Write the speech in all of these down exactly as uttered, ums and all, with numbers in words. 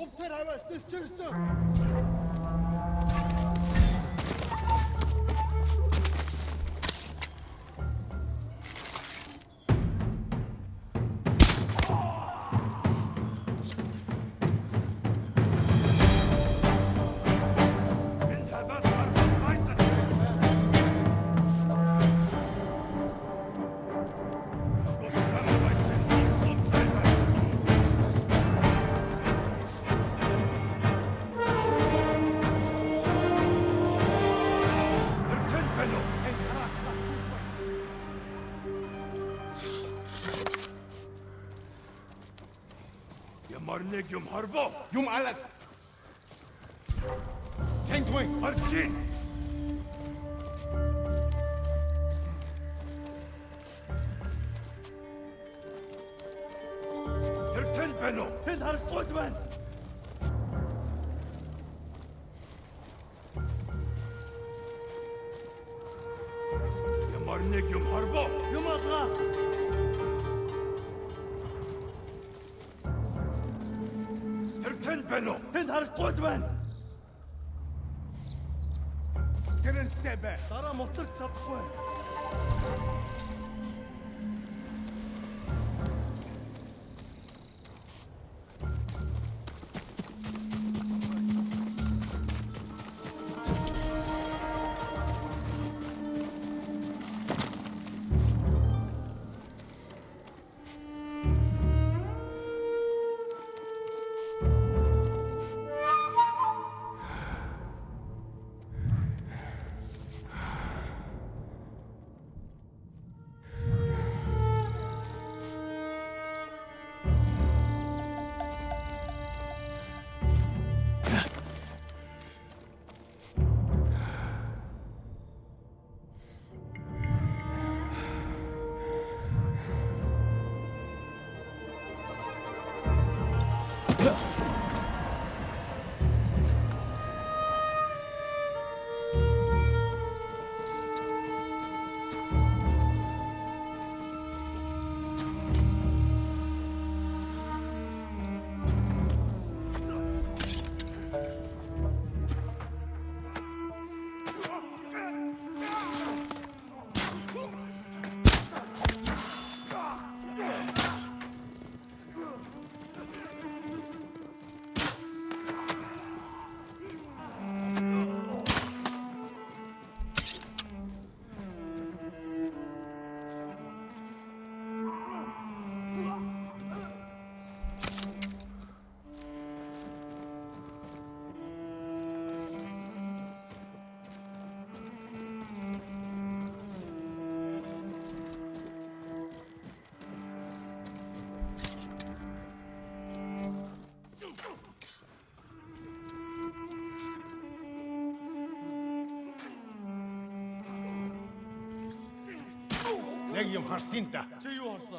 Сумтар аваас дэсчэрсэн. Marnek yum harvo, Юм алаад. Тэнгуй. Арчин. Тэр тэн бэнэ. Тэнд харахгүй байна. Марnek yum harvo. Юм алгаа. Тэнд харахгүй байна. Тэрэнтэй бай. Дараа мутарч чадахгүй. Нэг юм харсан та. Чи юу харсан?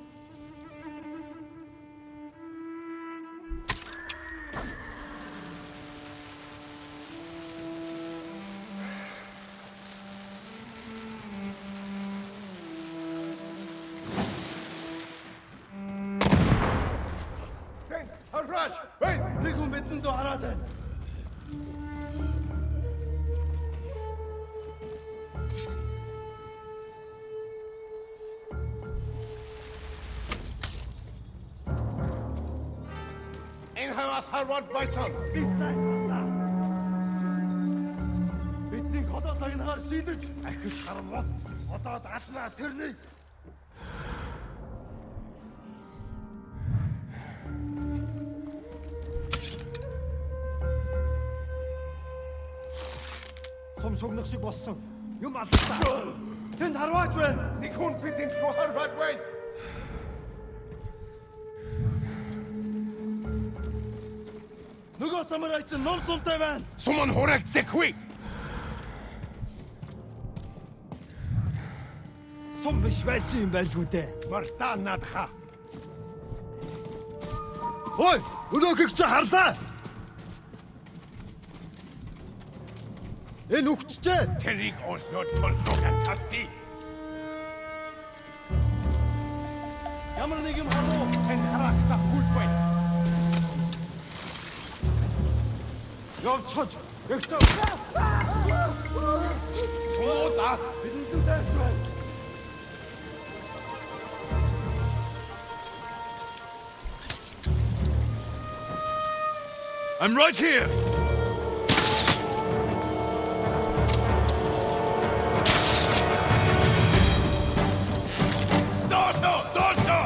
Hey, Harraj, wait. Нэг хүн бидэнд доо хараад байна. Harvard байсан. Бидний хотоо тагнахаар шийдэж ахиж хармууд одоод алнаа тэрний. Сум шогнох шиг болсон. Юм аллаа. Тэнд харваач байна. Нэг хүн бидний рүү Harvard байна. Нөгөө самурайч ном сумтай байна. Суман хорог зэкгүй. Сум биш байсан юм байлгүй дээ. Мартаа надха. Ой, өнөөхийг чи харлаа. Энэ үхчихээ. Тэрийг олнод толгойн тасти. Ямар нэг юм харуу. Эн харахта хүлбай. явцгааж ягтаа. Суудаа. Бидэнд дайрч байна. I'm right here! Dorso! Dorso!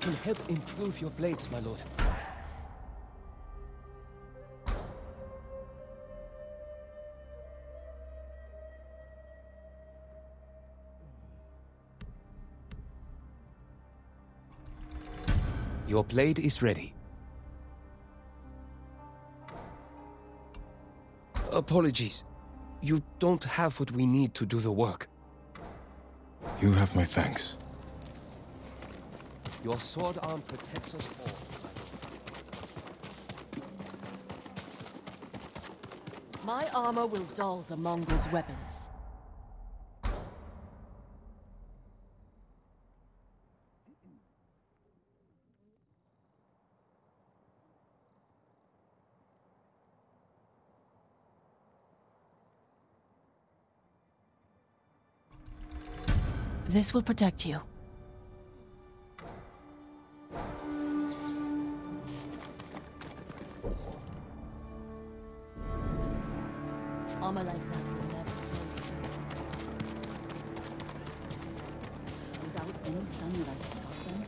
can help improve your blades, my lord. Your blade is ready. Apologies. You don't have what we need to do the work. You have my thanks. Your sword arm protects us all. My armor will dull the Mongols' weapons. This will protect you. Armor like that will never fail. Without any samurai to stop them.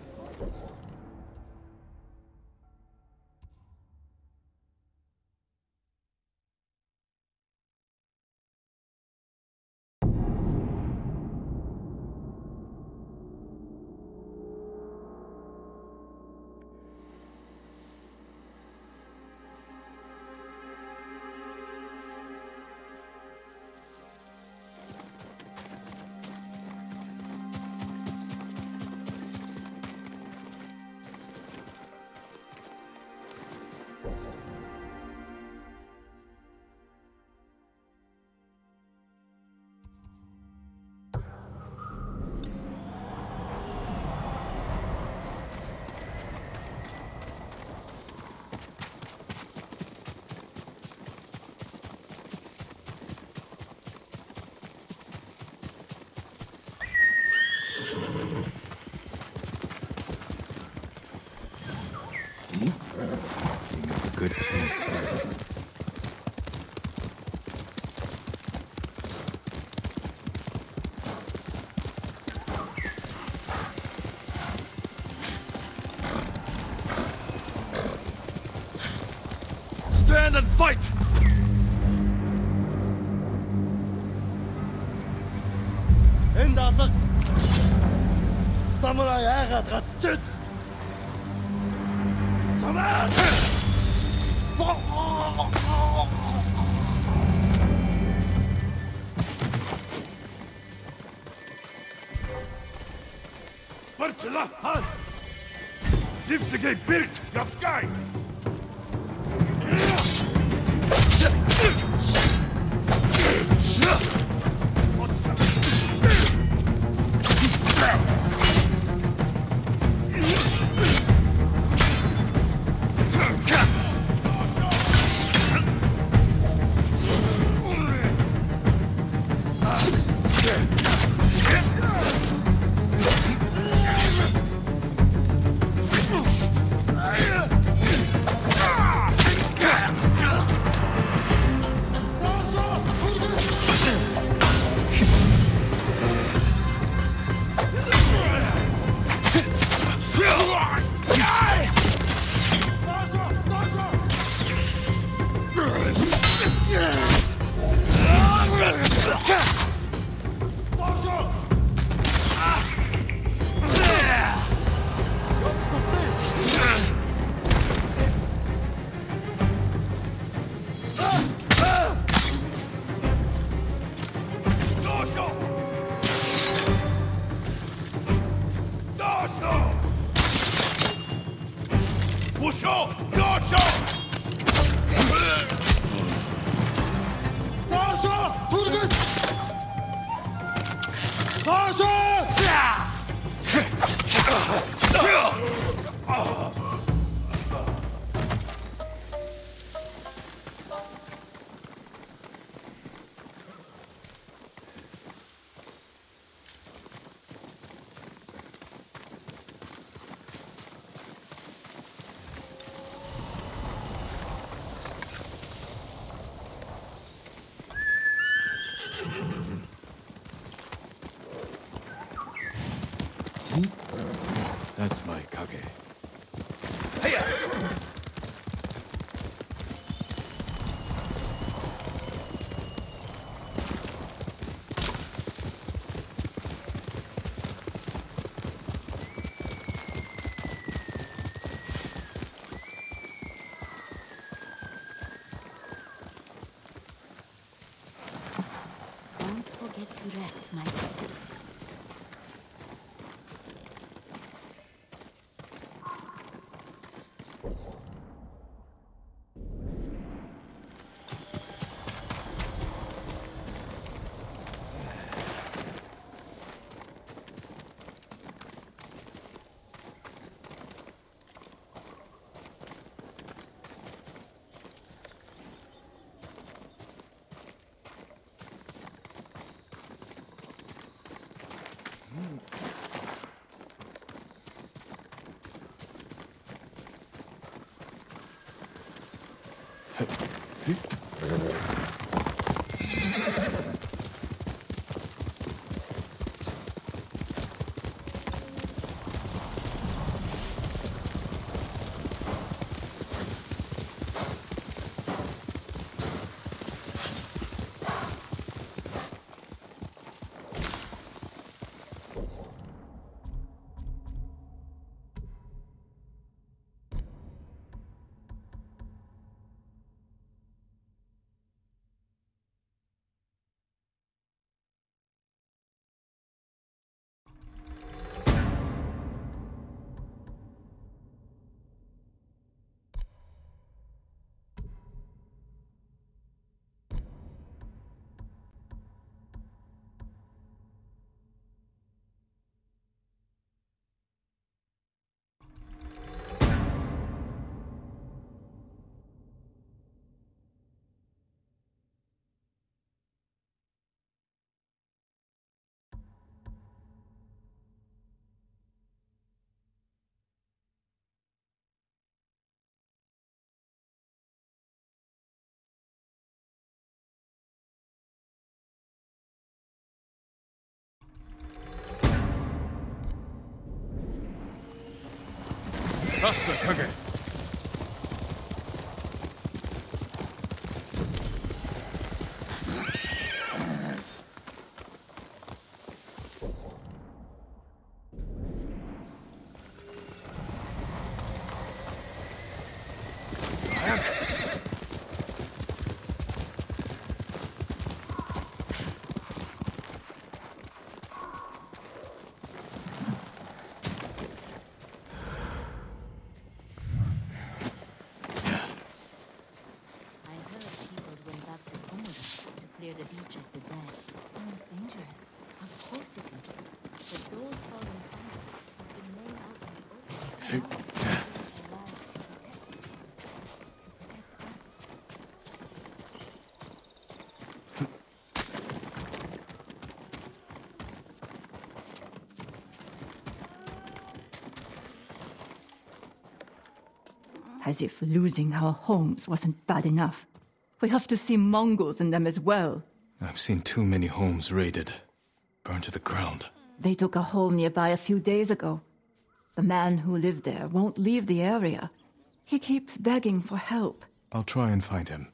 Good team. Stand and fight! Энд алга самурай айгаад гацчих. Самурай! Bartla Han! Zipsegay Birgt! Yafskai! That's my kage. Don't forget to rest, my lord. Faster, kage. The beach of the dead sounds dangerous. Of course it is. But those fallen fire have been laid out in the open. Their lives to protect each other, to protect us. As if losing our homes wasn't bad enough. We have to see Mongols in them as well. I've seen too many homes raided, burned to the ground. They took a home nearby a few days ago. The man who lived there won't leave the area. He keeps begging for help. I'll try and find him.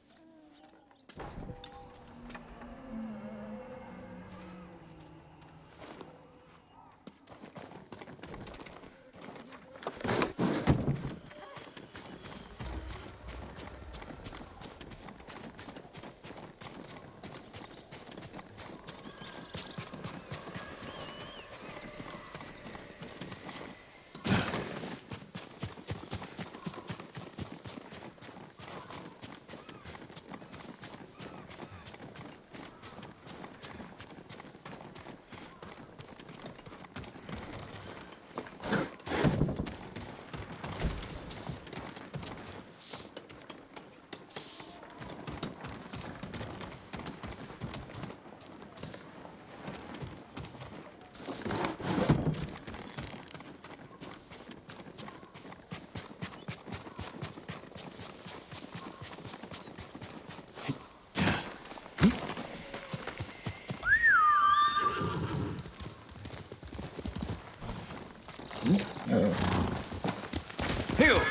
Heal!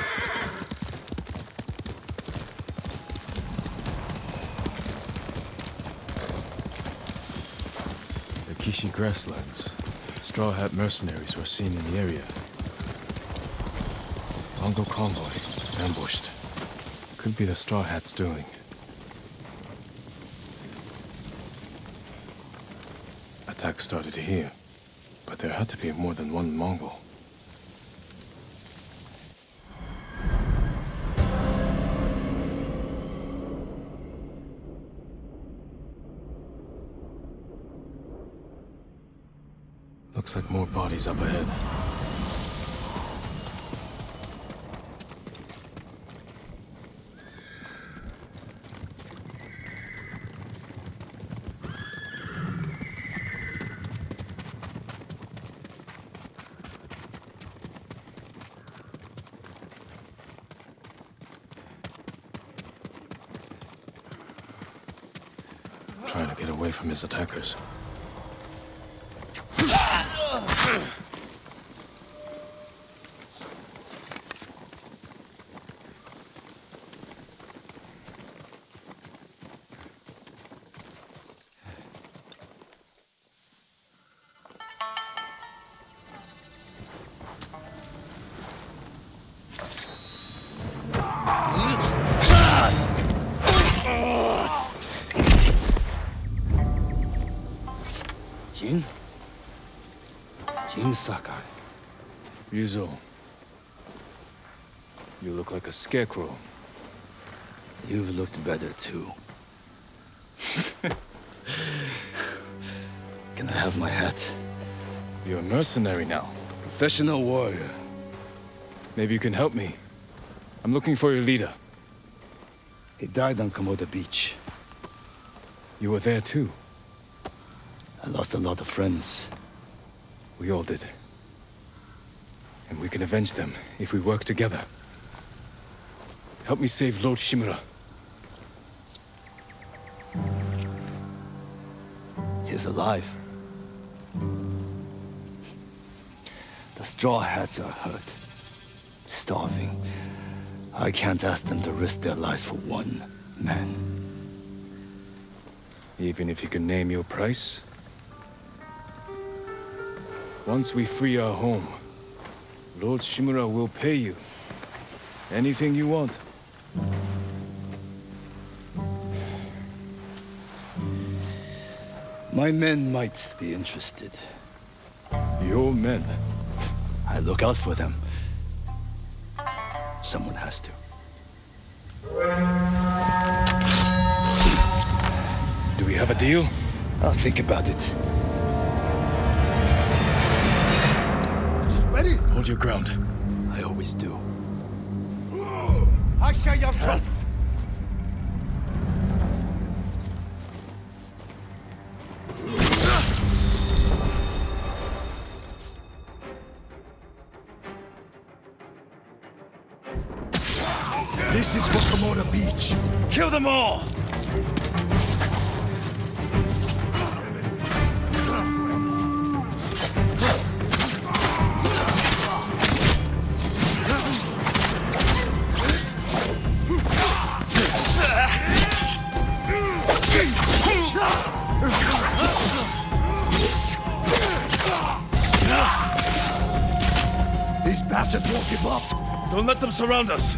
The Kishi grasslands. Straw Hat mercenaries were seen in the area. Mongol convoy, ambushed. Could be the Straw Hats doing. Attack started here, but there had to be more than one Mongol. Looks like more bodies up ahead. Trying to get away from his attackers. Jin? Jin Sakai. Ryuzo, you look like a scarecrow. You've looked better too. Can I have my hat? You're a mercenary now. Professional warrior. Maybe you can help me. I'm looking for your leader. He died on Komoda Beach. You were there too. I lost a lot of friends. We all did. And we can avenge them if we work together. Help me save Lord Shimura. He's alive. The Straw Hats are hurt. Starving. I can't ask them to risk their lives for one man. Even if you can name your price? Once we free our home, Lord Shimura will pay you. Anything you want. My men might be interested. Your men? I look out for them. Someone has to. Do we have a deal? I'll think about it. Ready? Hold your ground. I always do. I shall your trust. This is for Komoda Beach. Kill them all! These bastards won't give up. Don't let them surround us.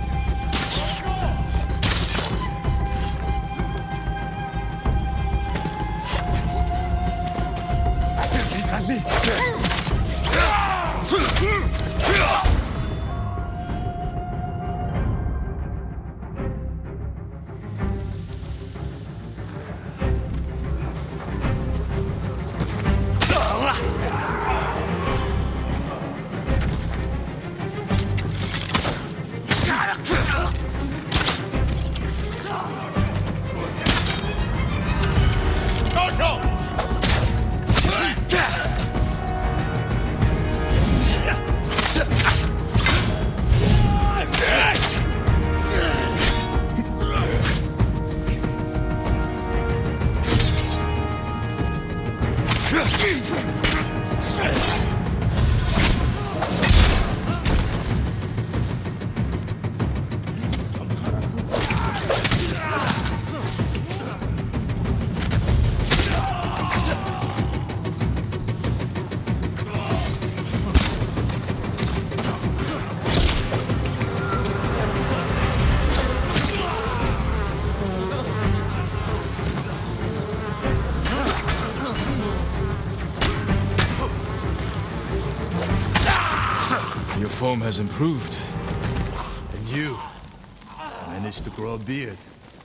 form has improved. And you managed to grow a beard.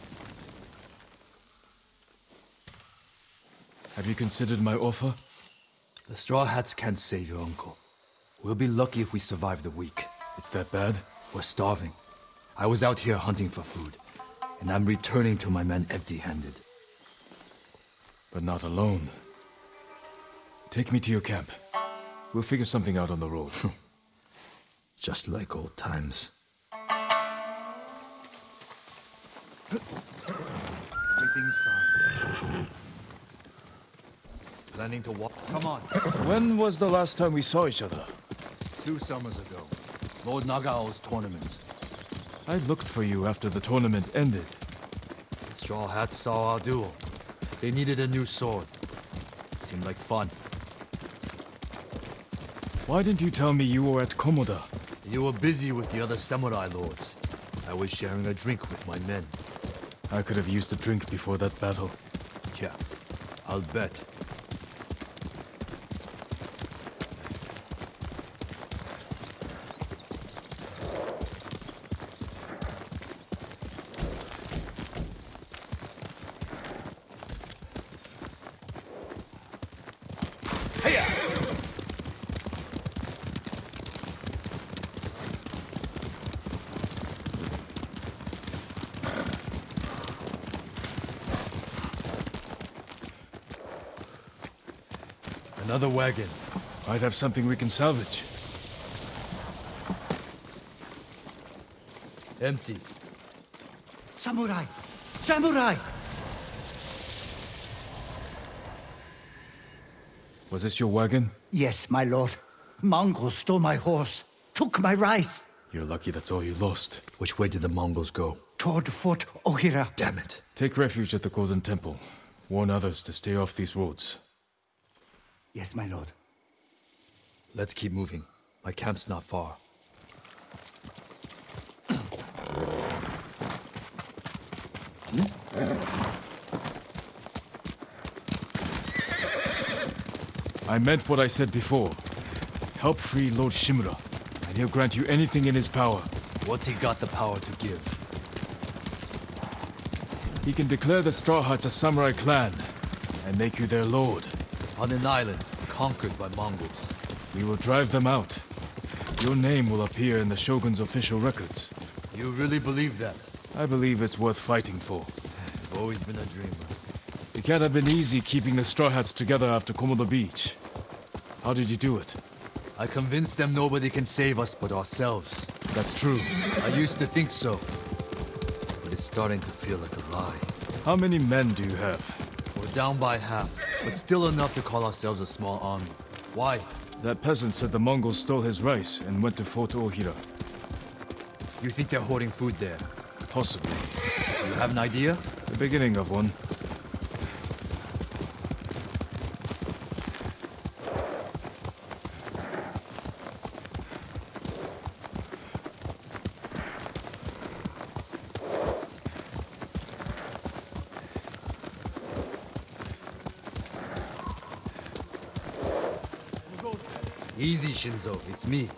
Have you considered my offer? The Straw Hats can't save your uncle. We'll be lucky if we survive the week. It's that bad? We're starving. I was out here hunting for food, and I'm returning to my men empty-handed. But not alone. Take me to your camp. We'll figure something out on the road. Just like old times. Everything's fine. Planning to walk? Come on. When was the last time we saw each other? Two summers ago. Lord Nagao's tournament. I looked for you after the tournament ended. Straw Hats saw our duel. They needed a new sword. Seemed like fun. Why didn't you tell me you were at Komoda? You were busy with the other samurai lords. I was sharing a drink with my men. I could have used a drink before that battle. Yeah, I'll bet. Another wagon. Might have something we can salvage. Empty. Samurai! Samurai! Was this your wagon? Yes, my lord. Mongols stole my horse, took my rice. You're lucky that's all you lost. Which way did the Mongols go? Toward Fort Ohira. Damn it. Take refuge at the Golden Temple. Warn others to stay off these roads. Yes, my lord. Let's keep moving. My camp's not far. I meant what I said before. Help free Lord Shimura, and he'll grant you anything in his power. What's he got the power to give? He can declare the Straw Hats a samurai clan, and make you their lord. On an island, conquered by Mongols. We will drive them out. Your name will appear in the Shogun's official records. You really believe that? I believe it's worth fighting for. I've always been a dreamer. It can't have been easy keeping the Straw Hats together after Komoda Beach. How did you do it? I convinced them nobody can save us but ourselves. That's true. I used to think so. But it's starting to feel like a lie. How many men do you have? We're down by half, but still enough to call ourselves a small army. Why? That peasant said the Mongols stole his rice and went to Fort Ohira. You think they're hoarding food there? Possibly. You have an idea? The beginning of one. Easy, Shinzo. It's me.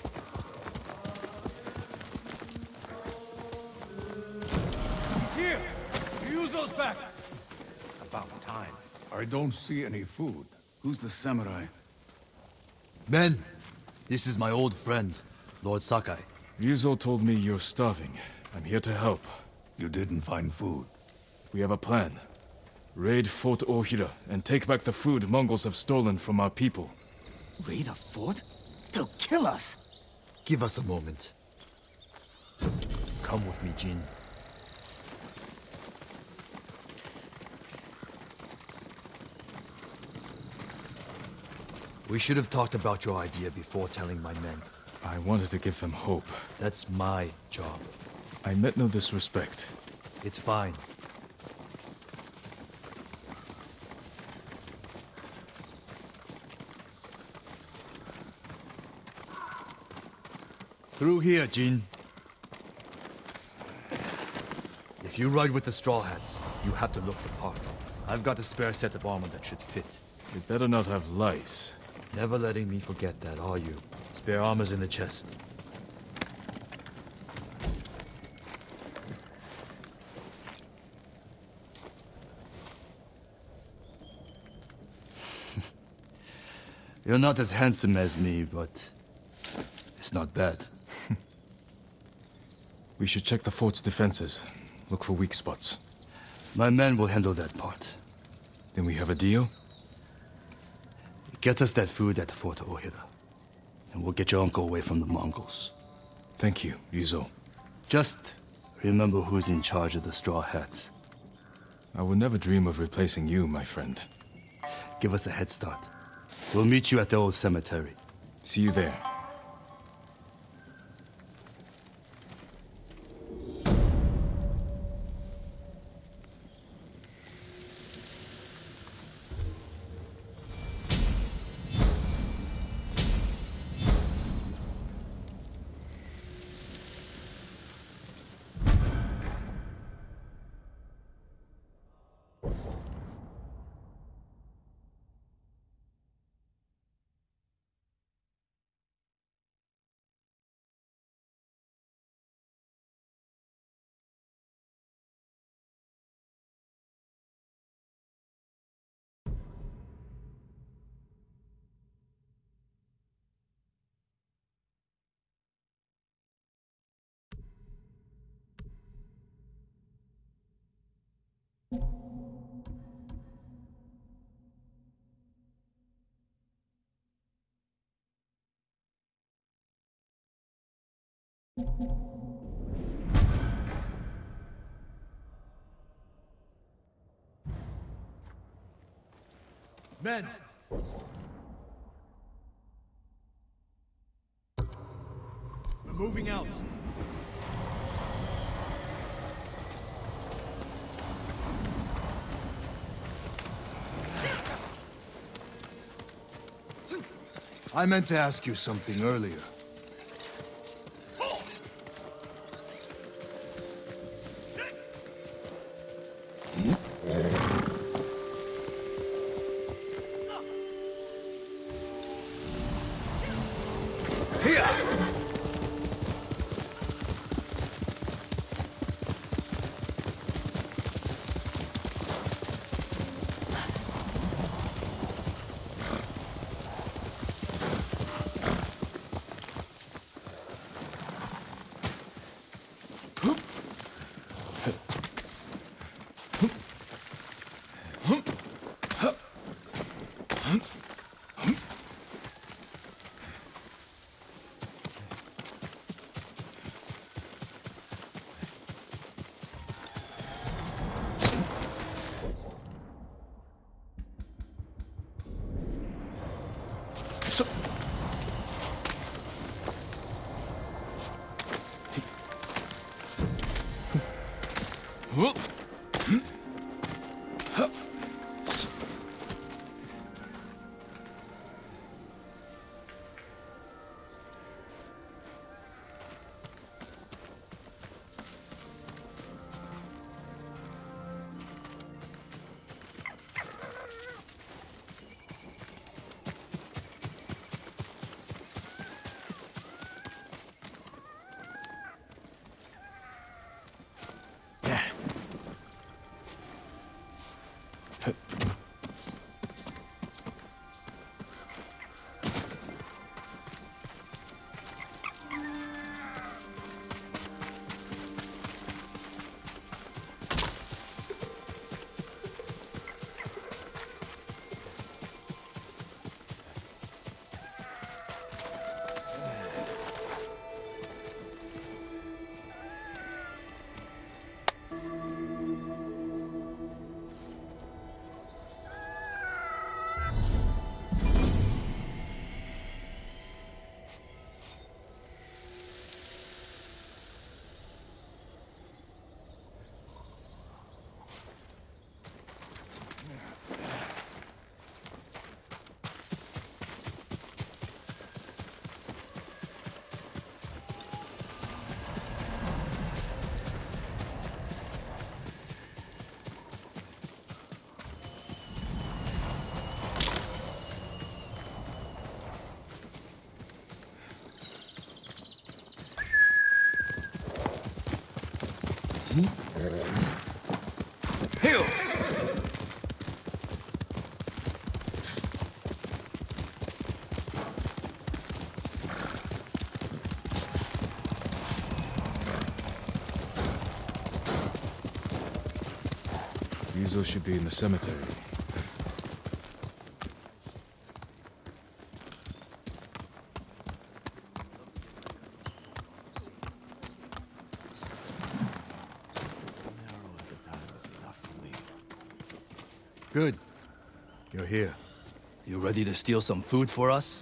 He's here! Ryuzo's back! About time. I don't see any food. Who's the samurai? Men, this is my old friend, Lord Sakai. Ryuzo told me you're starving. I'm here to help. You didn't find food. We have a plan. Raid Fort Ohira and take back the food Mongols have stolen from our people. Raid a fort? They'll kill us! Give us a moment. Come with me, Jin. We should have talked about your idea before telling my men. I wanted to give them hope. That's my job. I meant no disrespect. It's fine. Through here, Jin. If you ride with the Straw Hats, you have to look the part. I've got a spare set of armor that should fit. It better not have lice. Never letting me forget that, are you? Spare armor's in the chest. You're not as handsome as me, but it's not bad. We should check the fort's defenses. Look for weak spots. My men will handle that part. Then we have a deal? Get us that food at Fort Ohira, and we'll get your uncle away from the Mongols. Thank you, Ryuzo. Just remember who's in charge of the Straw Hats. I would never dream of replacing you, my friend. Give us a head start. We'll meet you at the old cemetery. See you there. Men! We're moving out. I meant to ask you something earlier. Weasel should be in the cemetery. Good. You're here. You ready to steal some food for us?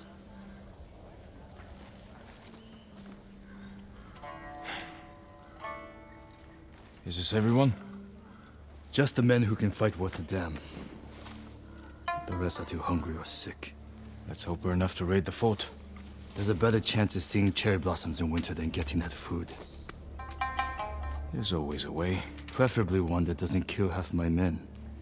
Is this everyone? Just the men who can fight worth a damn. The rest are too hungry or sick. Let's hope we're enough to raid the fort. There's a better chance of seeing cherry blossoms in winter than getting that food. There's always a way. Preferably one that doesn't kill half my men.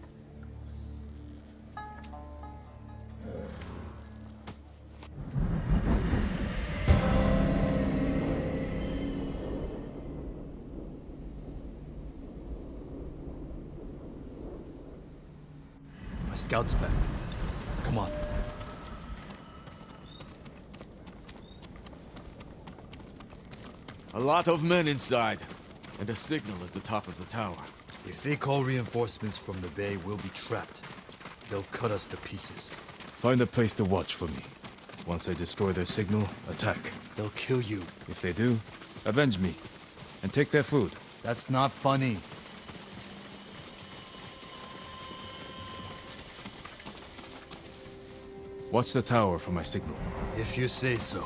My scout's back. Come on. A lot of men inside, and a signal at the top of the tower. If they call reinforcements from the bay, we'll be trapped. They'll cut us to pieces. Find a place to watch for me. Once they destroy their signal, attack. They'll kill you. If they do, avenge me. And take their food. That's not funny. Watch the tower for my signal. If you say so.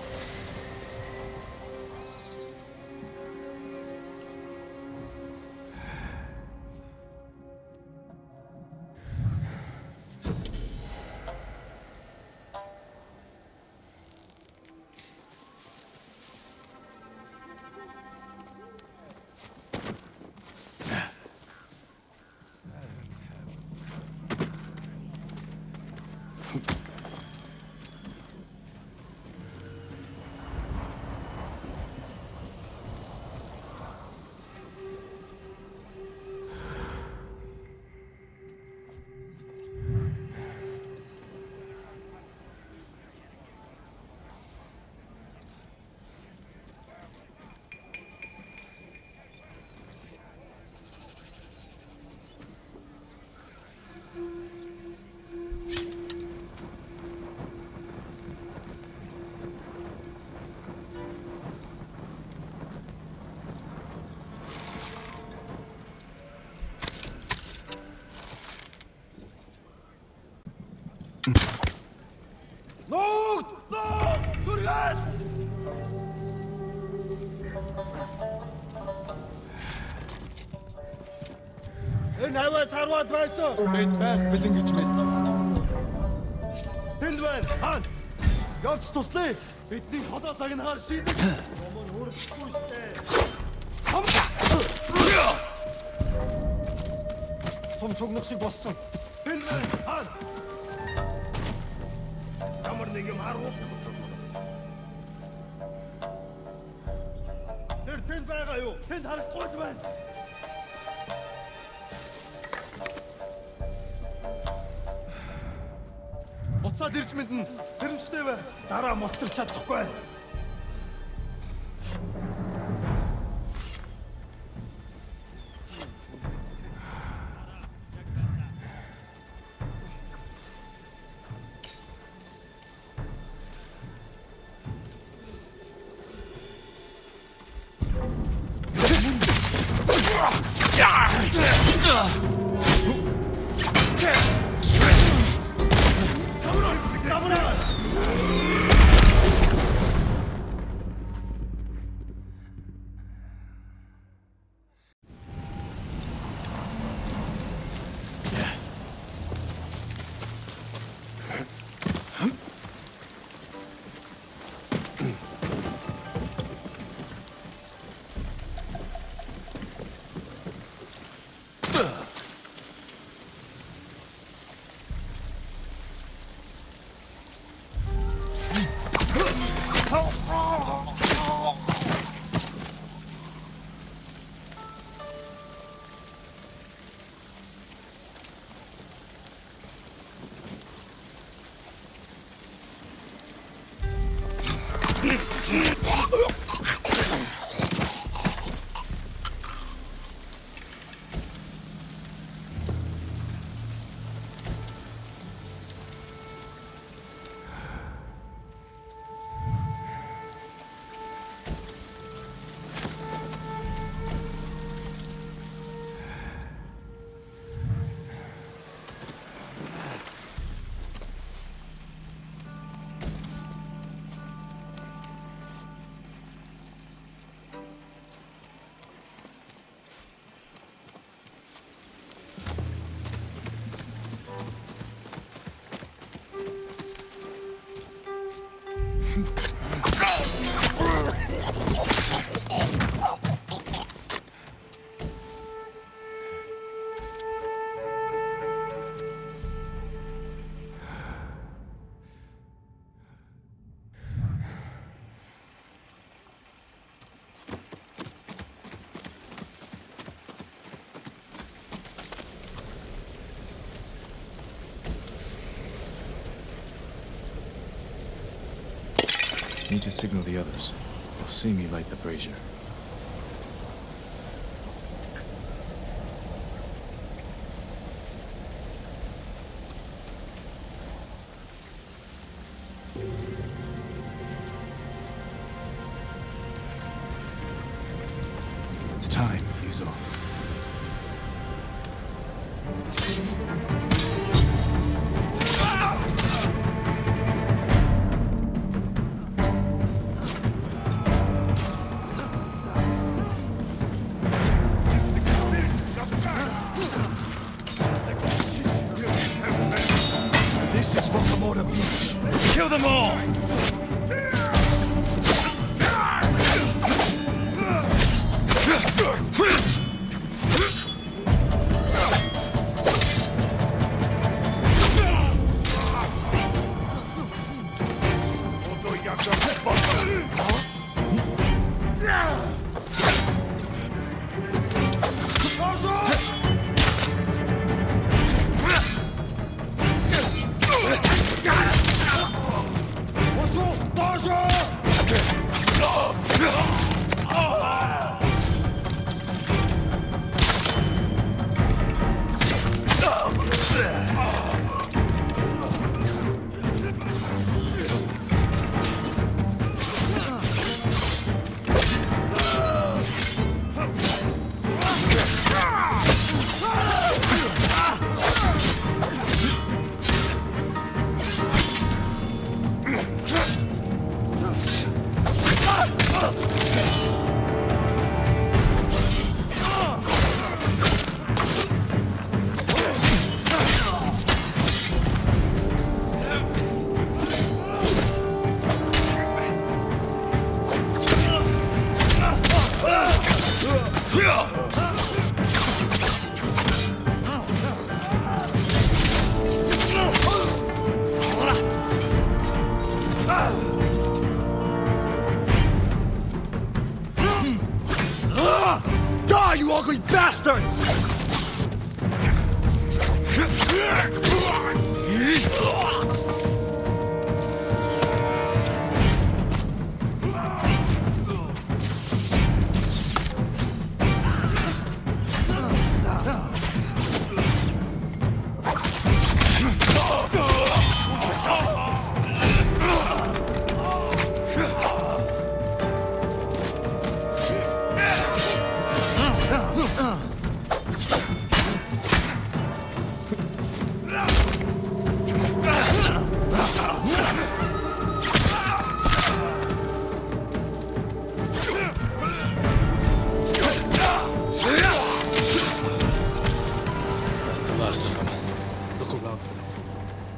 Энэ хаваас харваад байсан. Бид байна, бэлэн гэж мэд. Тэнд байна, хаан. Явж туслая. Бидний холоо сагнахаар шийдэж. Өмнө хүрдэхгүй штэ. Сум шугнах шиг болсон. Тэнд байна, хаан. Ямар нэг юм харуу. Тэр тэнд байгаа юу? Тэнд харахгүй байна. Уцаад ирж мэднэ. Сэрэмжтэй бай. Дараа мултарч чадахгүй. Need to signal the others. They'll see me light the brazier. It's time, Yuzo. This is for Komoda Beach. Kill them all! Die, you ugly bastards! That's the last of them. Look around for the food.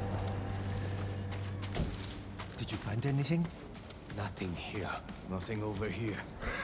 Did you find anything? Nothing here. Nothing over here.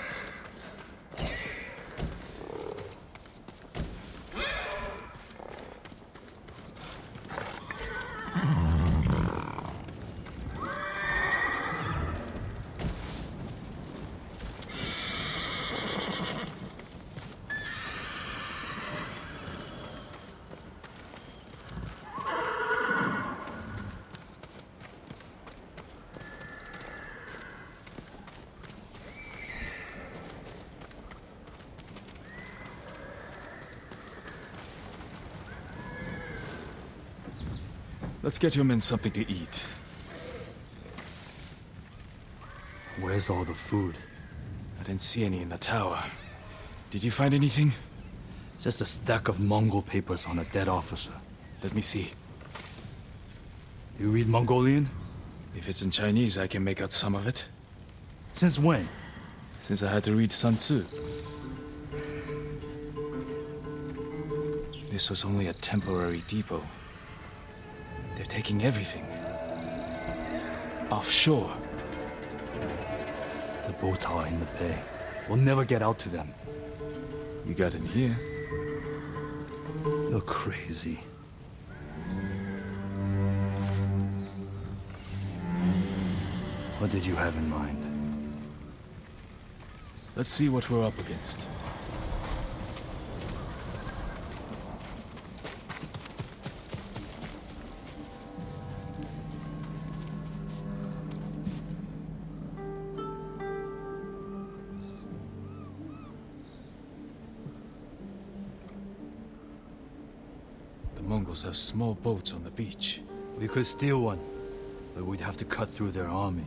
Let's get your men something to eat. Where's all the food? I didn't see any in the tower. Did you find anything? Just a stack of Mongol papers on a dead officer. Let me see. You read Mongolian? If it's in Chinese, I can make out some of it. Since when? Since I had to read Sun Tzu. This was only a temporary depot. They're taking everything. Offshore. The boats are in the bay. We'll never get out to them. You got in here. You're crazy. What did you have in mind? Let's see what we're up against. Mongols have small boats on the beach. We could steal one, but we'd have to cut through their army.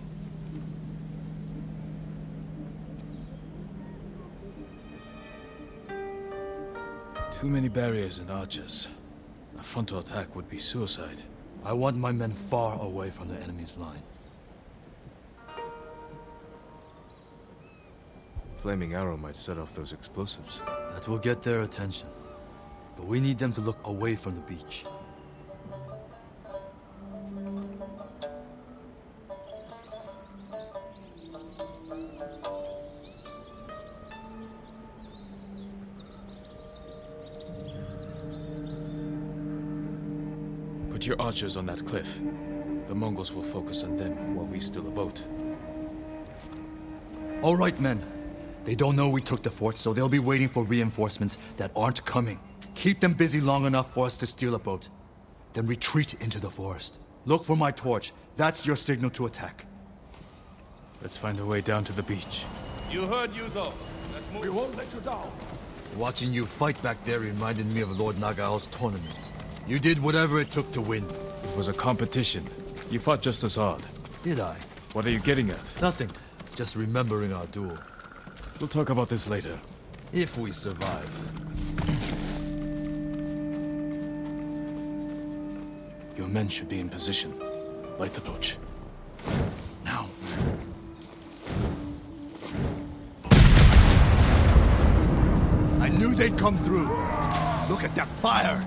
Too many barriers and archers. A frontal attack would be suicide. I want my men far away from the enemy's line. Flaming arrow might set off those explosives. That will get their attention. But we need them to look away from the beach. Put your archers on that cliff. The Mongols will focus on them while we steal a boat. All right, men. They don't know we took the fort, so they'll be waiting for reinforcements that aren't coming. Keep them busy long enough for us to steal a boat. Then retreat into the forest. Look for my torch. That's your signal to attack. Let's find a way down to the beach. You heard, Yuzo. Let's move. We won't let you down. Watching you fight back there reminded me of Lord Nagao's tournaments. You did whatever it took to win. It was a competition. You fought just as hard. Did I? What are you getting at? Nothing. Just remembering our duel. We'll talk about this later. If we survive. Your men should be in position. Light the torch. Now. I knew they'd come through. Look at that fire!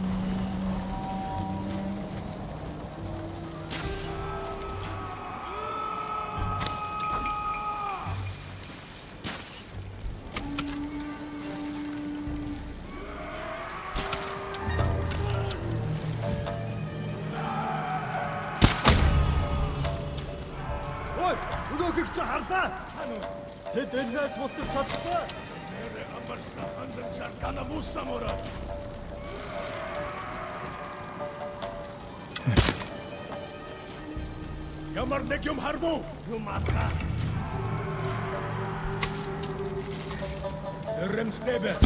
Тэд энэс мутаж чадсан. Нэрээ амарсан хандан гана мусан мөрөө. Ямар нэг юм харгу. Юм атга. Сэрэмстэй бай.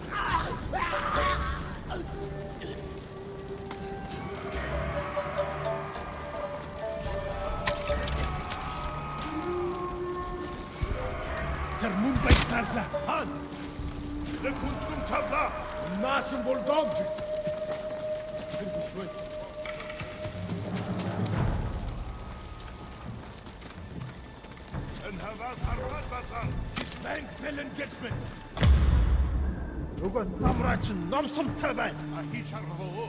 Тэр мөн байцаалаа. Хан. Тэр хүнсүн тавла. Наасан булгомж. Тэр бишвэ. En havad harvat basan. Bank Bellen Getsman. Уган намрач номсомтой байна. А хий чаргав.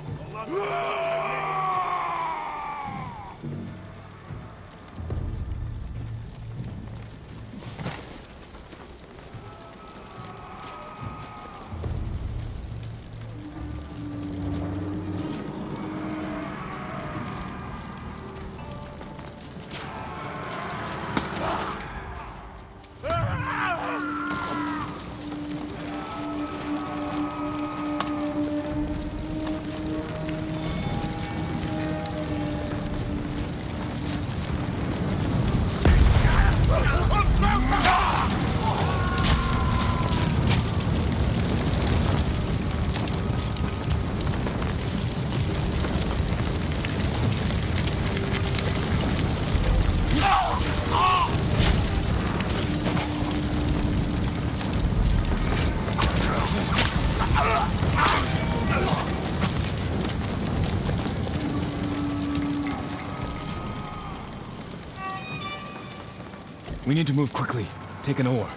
We need to move quickly. Take an oar.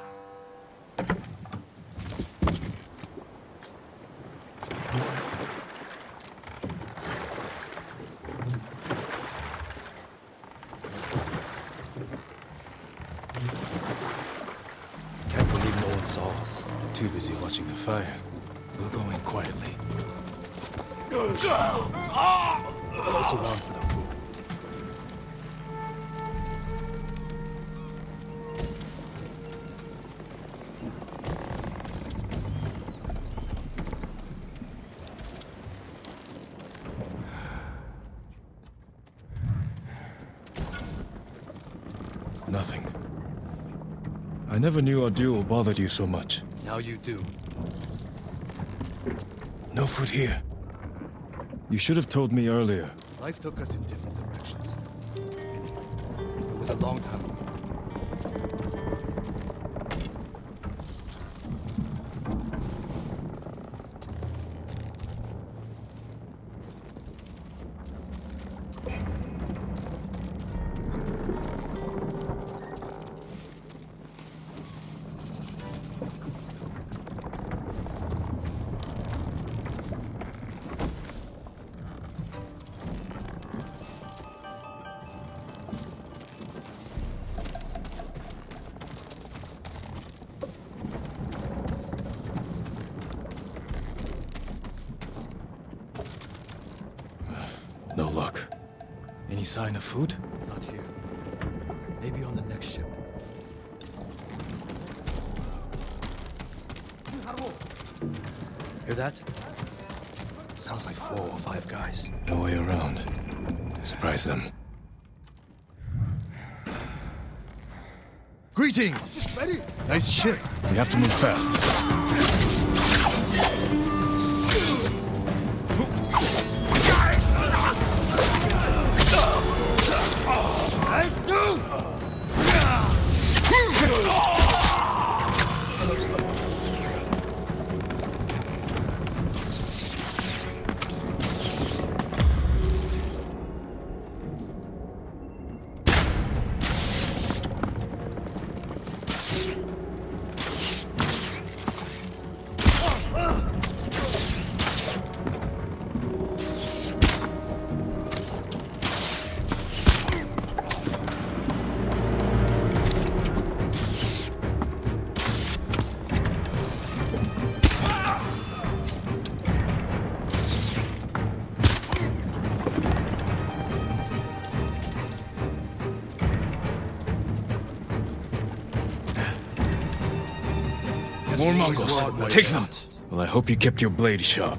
Can't believe no one saw us. Too busy watching the fire. We'll go in quietly. Look around for the food. Nothing. I never knew our duel bothered you so much. Now you do. No food here. You should have told me earlier. Life took us in different directions. Anyway, it was a long time ago. No luck. Any sign of food? Not here. Maybe on the next ship. Hear that? Sounds like four or five guys. No way around. Surprise them. Greetings! Nice ship. We have to move fast. More Mongols. Take them. Well, I hope you kept your blade sharp.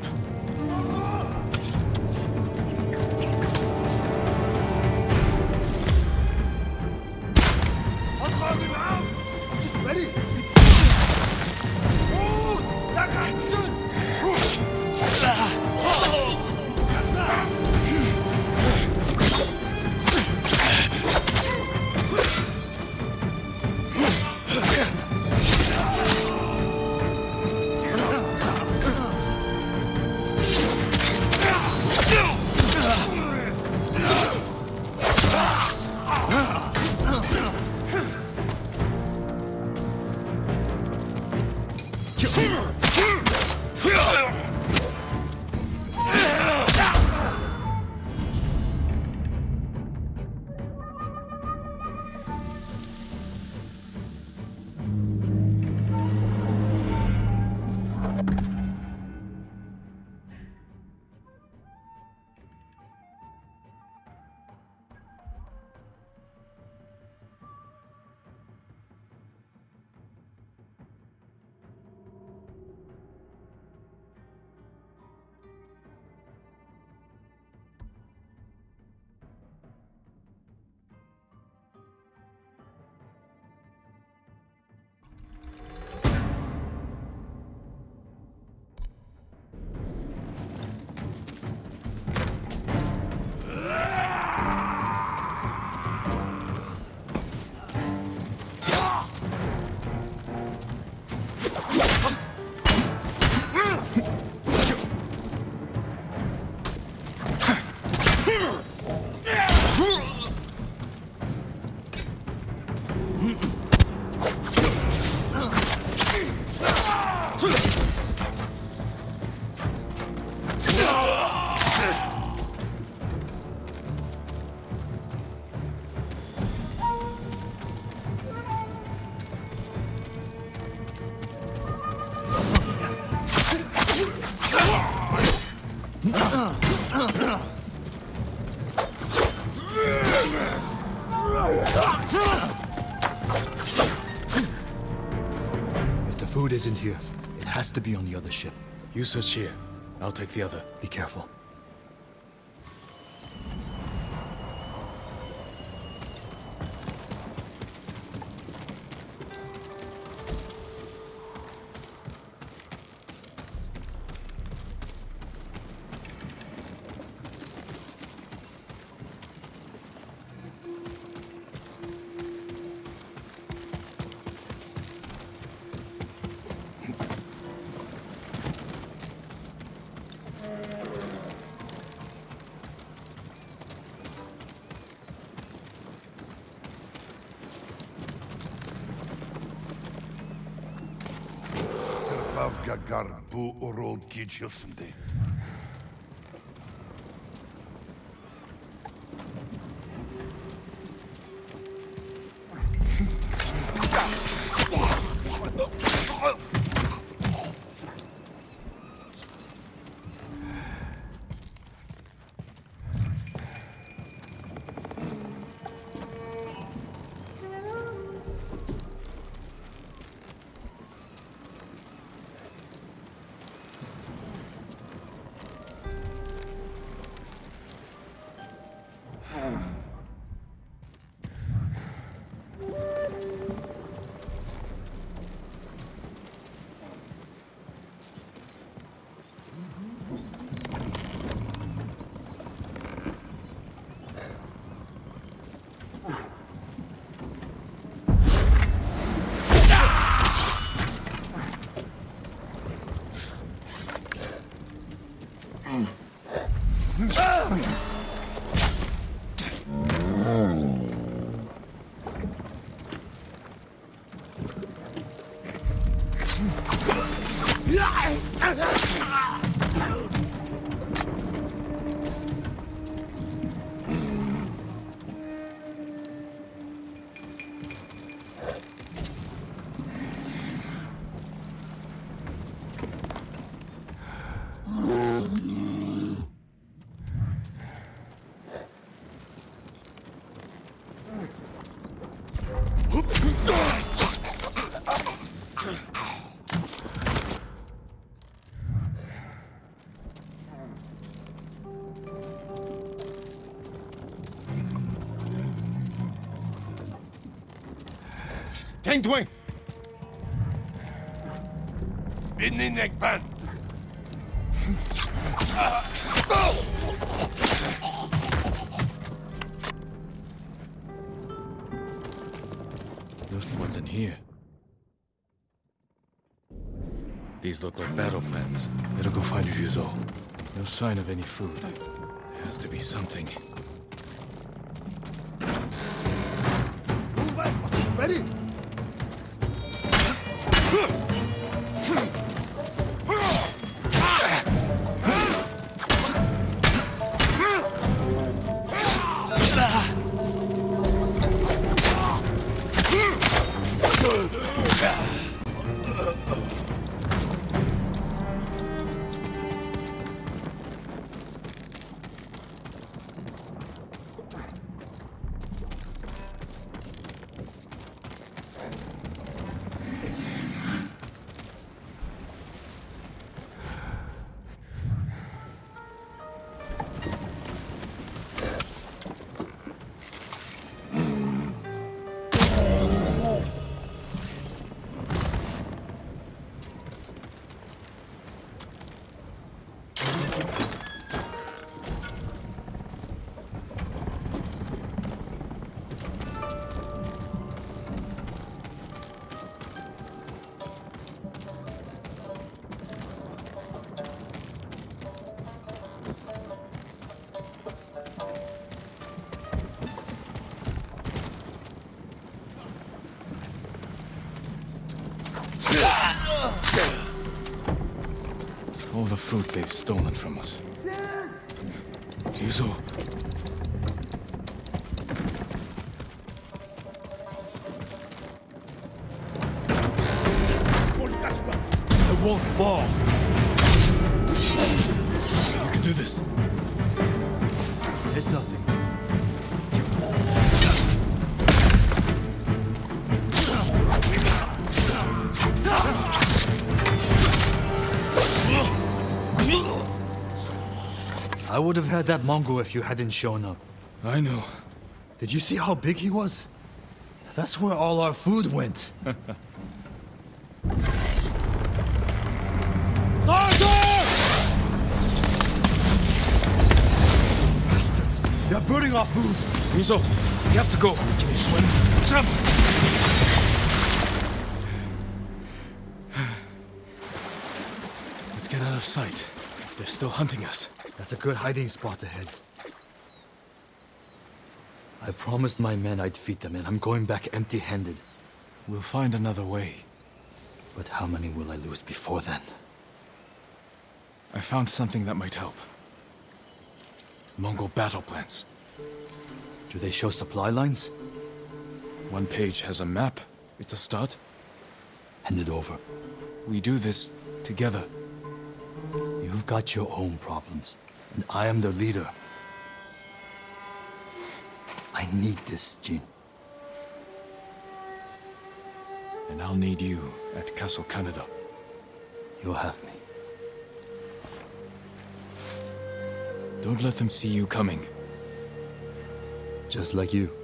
If the food isn't here, it has to be on the other ship. You search here. I'll take the other. Be careful. Bavgagar bu orol geçilsindi. Teng Twing! Binninek ben. Look what's in here. These look like battle plans. Better go find Ryuzo. No sign of any food. There has to be something. Ready? All the food they've stolen from us. Ryuzo. I won't fall. You can do this. It's nothing. I would have had that Mongol if you hadn't shown up. I know. Did you see how big he was? That's where all our food went. Bastards! They're burning our food! Ryuzo, you have to go. Can you swim? Jump! Let's get out of sight. They're still hunting us. That's a good hiding spot ahead. I promised my men I'd feed them, and I'm going back empty-handed. We'll find another way. But how many will I lose before then? I found something that might help. Mongol battle plans. Do they show supply lines? One page has a map. It's a start. Hand it over. We do this together. You've got your own problems, and I am the leader. I need this, Jin. And I'll need you at Castle Canada. You'll have me. Don't let them see you coming. Just like you.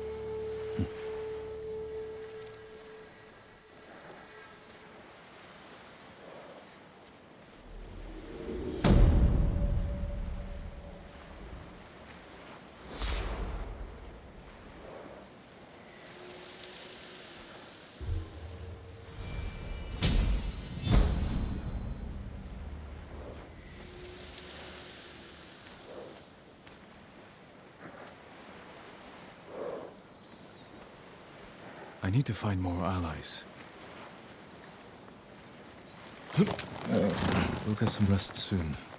I need to find more allies. We'll get some rest soon.